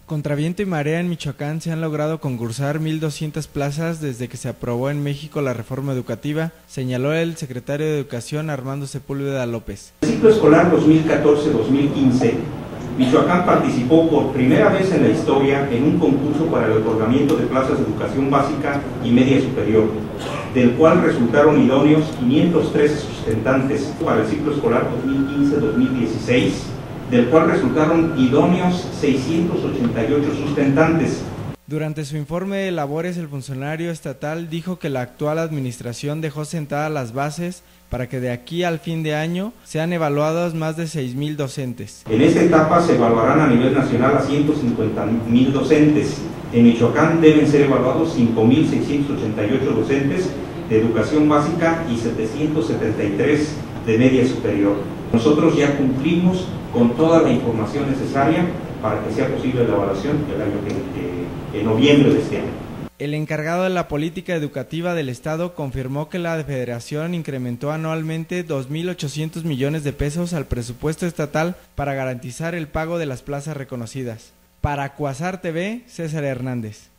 Contra viento y marea en Michoacán se han logrado concursar 1,200 plazas desde que se aprobó en México la reforma educativa, señaló el secretario de Educación Armando Sepúlveda López. En el ciclo escolar 2014-2015, Michoacán participó por primera vez en la historia en un concurso para el otorgamiento de plazas de educación básica y media superior, del cual resultaron idóneos 513 sustentantes para el ciclo escolar 2015-2016, del cual resultaron idóneos 688 sustentantes. Durante su informe de labores, el funcionario estatal dijo que la actual administración dejó sentadas las bases para que de aquí al fin de año sean evaluados más de 6,000 docentes. En esta etapa se evaluarán a nivel nacional a 150,000 docentes. En Michoacán deben ser evaluados 5,688 docentes de educación básica y 773 de media superior. Nosotros ya cumplimos con toda la información necesaria para que sea posible la evaluación del año en noviembre de este año. El encargado de la política educativa del estado confirmó que la federación incrementó anualmente 2,800 millones de pesos al presupuesto estatal para garantizar el pago de las plazas reconocidas. Para Cuasar TV, César Hernández.